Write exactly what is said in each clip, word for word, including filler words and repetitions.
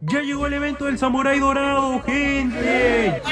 Ya llegó el evento del Samurái Dorado, gente.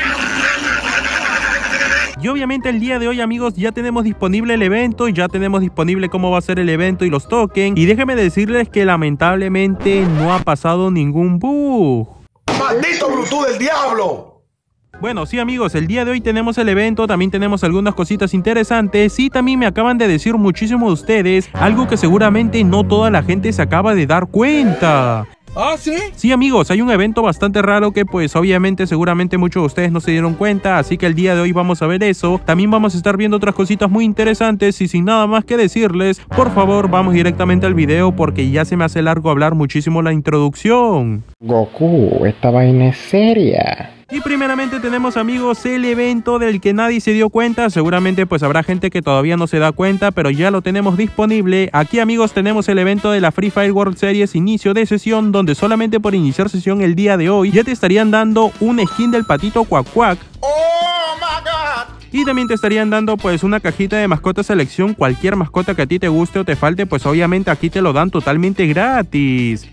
Y obviamente el día de hoy, amigos, ya tenemos disponible el evento, ya tenemos disponible cómo va a ser el evento y los tokens. Y déjenme decirles que lamentablemente no ha pasado ningún bug. ¡Maldito Bluetooth del diablo! Bueno, sí, amigos, el día de hoy tenemos el evento, también tenemos algunas cositas interesantes y también me acaban de decir muchísimos de ustedes algo que seguramente no toda la gente se acaba de dar cuenta. ¿Ah, sí? Sí, amigos, hay un evento bastante raro que pues obviamente seguramente muchos de ustedes no se dieron cuenta, así que el día de hoy vamos a ver eso. También vamos a estar viendo otras cositas muy interesantes y sin nada más que decirles, por favor vamos directamente al video porque ya se me hace largo hablar muchísimo la introducción. Goku, esta vaina es seria. Y primeramente tenemos, amigos, el evento del que nadie se dio cuenta. Seguramente pues habrá gente que todavía no se da cuenta, pero ya lo tenemos disponible. Aquí, amigos, tenemos el evento de la Free Fire World Series inicio de sesión, donde solamente por iniciar sesión el día de hoy ya te estarían dando un skin del patito Quack Quack. ¡Oh, my God! Y también te estarían dando pues una cajita de mascota selección. Cualquier mascota que a ti te guste o te falte, pues obviamente aquí te lo dan totalmente gratis.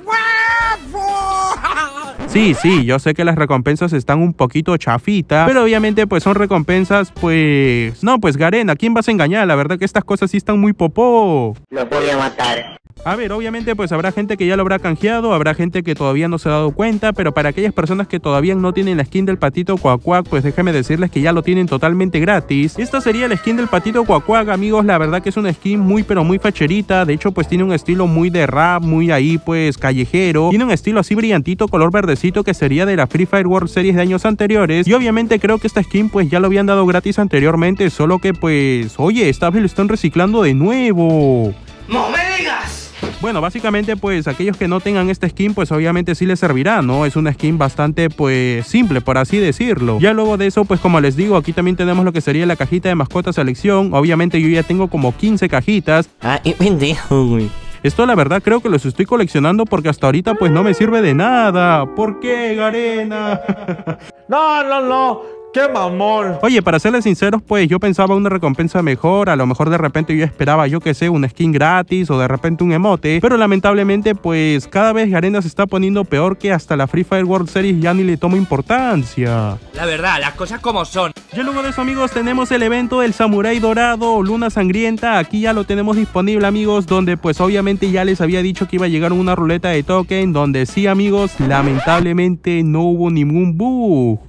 Sí, sí, yo sé que las recompensas están un poquito chafitas, pero obviamente pues son recompensas pues... No, pues Garena, ¿a quién vas a engañar? La verdad que estas cosas sí están muy popó. Los voy a matar. A ver, obviamente pues habrá gente que ya lo habrá canjeado, habrá gente que todavía no se ha dado cuenta, pero para aquellas personas que todavía no tienen la skin del patito Quack Quack, pues déjenme decirles que ya lo tienen totalmente gratis. Esta sería la skin del patito Quack Quack, amigos, la verdad que es una skin muy pero muy facherita, de hecho pues tiene un estilo muy de rap, muy ahí pues callejero, tiene un estilo así brillantito, color verdecito que sería de la Free Fire World Series de años anteriores, y obviamente creo que esta skin pues ya lo habían dado gratis anteriormente, solo que pues, oye, esta vez lo están reciclando de nuevo. ¡No me digas! Bueno, básicamente pues aquellos que no tengan esta skin pues obviamente sí les servirá, ¿no? Es una skin bastante pues simple, por así decirlo. Ya luego de eso pues como les digo, aquí también tenemos lo que sería la cajita de mascota selección. Obviamente yo ya tengo como quince cajitas. Ah, y pendejo, güey. Esto la verdad creo que los estoy coleccionando porque hasta ahorita pues no me sirve de nada. ¿Por qué, Garena? No, no, no. ¡Qué mamón! Oye, para serles sinceros, pues yo pensaba una recompensa mejor. A lo mejor de repente yo esperaba, yo que sé, una skin gratis o de repente un emote. Pero lamentablemente, pues cada vez Garena se está poniendo peor, que hasta la Free Fire World Series ya ni le tomo importancia. La verdad, las cosas como son. Ya luego de eso, amigos, tenemos el evento del Samurái Dorado, Luna Sangrienta. Aquí ya lo tenemos disponible, amigos, donde pues obviamente ya les había dicho que iba a llegar una ruleta de token, donde sí, amigos, lamentablemente no hubo ningún bug.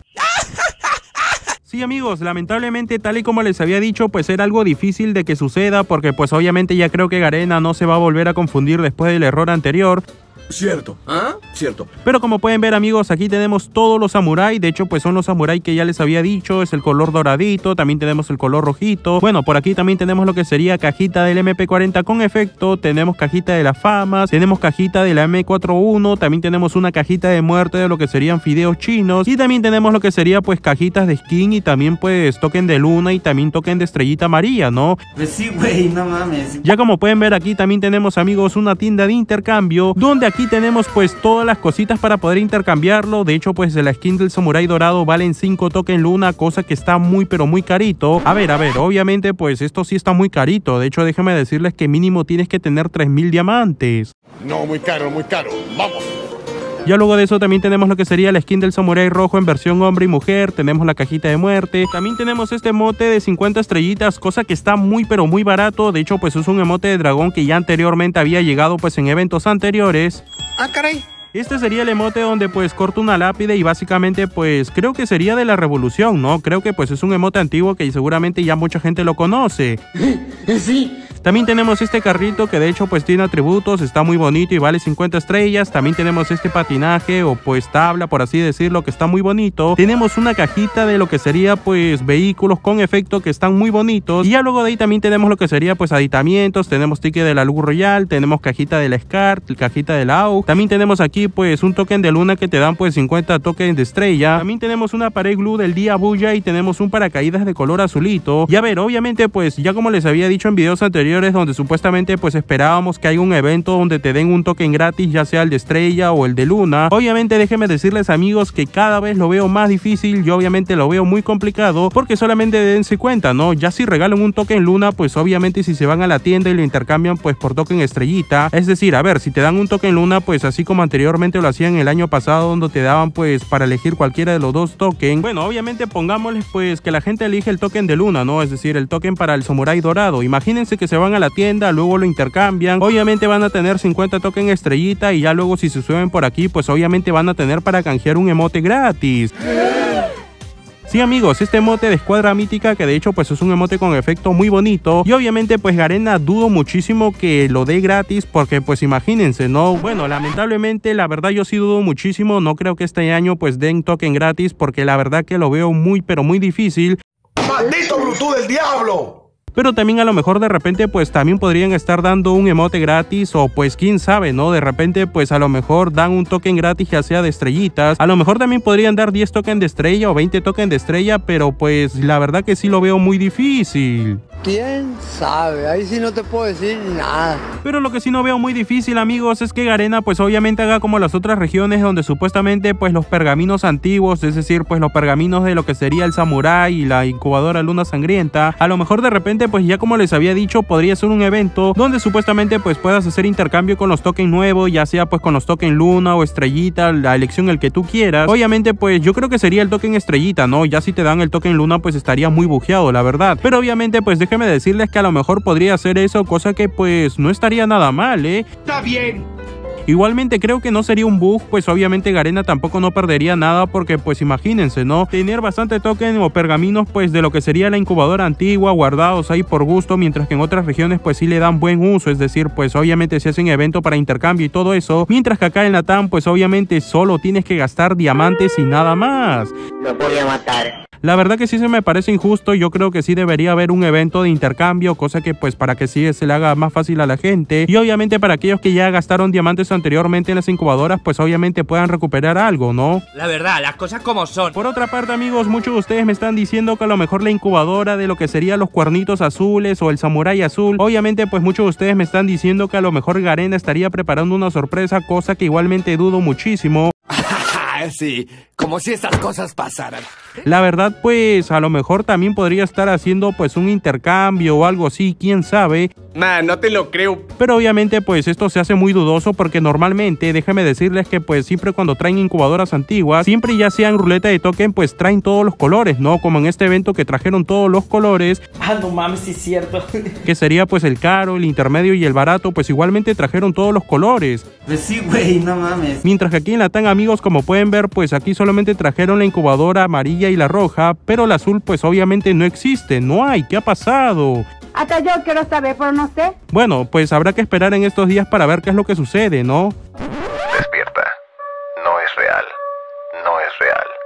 Sí, amigos, lamentablemente tal y como les había dicho pues era algo difícil de que suceda, porque pues obviamente ya creo que Garena no se va a volver a confundir después del error anterior. Cierto. ¿Ah? Cierto. Pero como pueden ver, amigos, aquí tenemos todos los samuráis. De hecho pues son los samuráis que ya les había dicho. Es el color doradito, también tenemos el color rojito. Bueno, por aquí también tenemos lo que sería cajita del M P cuarenta con efecto. Tenemos cajita de las famas, tenemos cajita de la M cuarenta y uno. También tenemos una cajita de muerte de lo que serían fideos chinos. Y también tenemos lo que sería pues cajitas de skin y también pues token de luna y también token de estrellita María, ¿no? Pues sí, güey, no mames. Ya como pueden ver, aquí también tenemos, amigos, una tienda de intercambio, donde aquí tenemos pues todas las cositas para poder intercambiarlo. De hecho pues la skin del Samurái Dorado valen cinco tokens luna, cosa que está muy pero muy carito. A ver, a ver, obviamente pues esto sí está muy carito. De hecho déjenme decirles que mínimo tienes que tener tres mil diamantes. No, muy caro, muy caro. Vamos. Ya luego de eso también tenemos lo que sería la skin del Samurái Rojo en versión hombre y mujer. Tenemos la cajita de muerte. También tenemos este emote de cincuenta estrellitas, cosa que está muy pero muy barato. De hecho pues es un emote de dragón que ya anteriormente había llegado pues en eventos anteriores. Ah, caray. Este sería el emote donde pues corta una lápida y básicamente pues creo que sería de la revolución, ¿no? Creo que pues es un emote antiguo que seguramente ya mucha gente lo conoce. Sí. También tenemos este carrito que de hecho pues tiene atributos, está muy bonito y vale cincuenta estrellas. También tenemos este patinaje o pues tabla, por así decirlo, que está muy bonito. Tenemos una cajita de lo que sería pues vehículos con efecto que están muy bonitos. Y ya luego de ahí también tenemos lo que sería pues aditamientos. Tenemos ticket de la Luz Royal, tenemos cajita de la Scar, cajita de la A U. También tenemos aquí pues un token de luna que te dan pues cincuenta tokens de estrella. También tenemos una pared glue del día Bulla y tenemos un paracaídas de color azulito. Y a ver, obviamente pues ya como les había dicho en videos anteriores, anteriores donde supuestamente pues esperábamos que haya un evento donde te den un token gratis, ya sea el de estrella o el de luna. Obviamente déjenme decirles, amigos, que cada vez lo veo más difícil. Yo obviamente lo veo muy complicado porque solamente dense cuenta, ¿no? Ya si regalan un token luna, pues obviamente si se van a la tienda y lo intercambian pues por token estrellita, es decir, a ver, si te dan un token luna, pues así como anteriormente lo hacían el año pasado donde te daban pues para elegir cualquiera de los dos tokens, bueno, obviamente pongámosles pues que la gente elige el token de luna, ¿no? Es decir, el token para el samurái dorado. Imagínense que se van a la tienda, luego lo intercambian, obviamente van a tener cincuenta token estrellita y ya luego si se suben por aquí, pues obviamente van a tener para canjear un emote gratis. Sí, amigos, este emote de escuadra mítica, que de hecho pues es un emote con efecto muy bonito, y obviamente pues Garena dudo muchísimo que lo dé gratis porque pues imagínense, ¿no? Bueno, lamentablemente la verdad yo sí dudo muchísimo, no creo que este año pues den token gratis porque la verdad que lo veo muy pero muy difícil. ¡Maldito bruto del diablo! Pero también a lo mejor de repente pues también podrían estar dando un emote gratis o pues quién sabe, ¿no? De repente pues a lo mejor dan un token gratis ya sea de estrellitas, a lo mejor también podrían dar diez tokens de estrella o veinte tokens de estrella, pero pues la verdad que sí lo veo muy difícil. ¿Quién sabe? Ahí sí no te puedo decir nada. Pero lo que sí no veo muy difícil, amigos, es que Garena pues obviamente haga como las otras regiones donde supuestamente pues los pergaminos antiguos, es decir, pues los pergaminos de lo que sería el samurái y la incubadora luna sangrienta, a lo mejor de repente pues ya como les había dicho podría ser un evento donde supuestamente pues puedas hacer intercambio con los tokens nuevos, ya sea pues con los tokens luna o estrellita, la elección el que tú quieras. Obviamente pues yo creo que sería el token estrellita, ¿no? Ya si te dan el token luna pues estaría muy bugueado, la verdad. Pero obviamente pues déjenme decirles que a lo mejor podría hacer eso, cosa que pues no estaría nada mal, ¿eh? ¡Está bien! Igualmente creo que no sería un bug, pues obviamente Garena tampoco no perdería nada porque pues imagínense, ¿no? Tener bastante token o pergaminos pues de lo que sería la incubadora antigua guardados ahí por gusto, mientras que en otras regiones pues sí le dan buen uso, es decir, pues obviamente se hacen eventos para intercambio y todo eso, mientras que acá en Latam pues obviamente solo tienes que gastar diamantes y nada más. Lo voy a matar. La verdad que sí se me parece injusto, yo creo que sí debería haber un evento de intercambio, cosa que pues para que sí se le haga más fácil a la gente y obviamente para aquellos que ya gastaron diamantes anteriormente en las incubadoras pues obviamente puedan recuperar algo, ¿no? La verdad, las cosas como son. Por otra parte, amigos, muchos de ustedes me están diciendo que a lo mejor la incubadora de lo que serían los cuernitos azules o el samurái azul, obviamente pues muchos de ustedes me están diciendo que a lo mejor Garena estaría preparando una sorpresa, cosa que igualmente dudo muchísimo. Sí, como si esas cosas pasaran. La verdad pues a lo mejor también podría estar haciendo pues un intercambio o algo así, quién sabe. Nah, no te lo creo. Pero obviamente pues esto se hace muy dudoso porque normalmente, déjame decirles que pues siempre cuando traen incubadoras antiguas, siempre ya sean ruleta de token pues traen todos los colores, ¿no? Como en este evento que trajeron todos los colores. Ah, no mames, sí es cierto. Que sería pues el caro, el intermedio y el barato, pues igualmente trajeron todos los colores. Pues sí, güey, no mames. Mientras que aquí en Latam, amigos, como pueden ver, pues aquí solamente trajeron la incubadora amarilla y la roja, pero la azul pues obviamente no existe, no hay, ¿qué ha pasado? Hasta yo quiero saber, pero no sé. Bueno, pues habrá que esperar en estos días para ver qué es lo que sucede, ¿no? Despierta. No es real. No es real.